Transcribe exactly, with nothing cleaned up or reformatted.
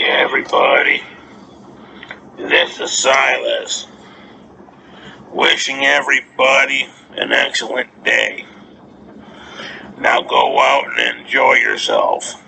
everybody. This is Silas, wishing everybody an excellent day. Now go out and enjoy yourself.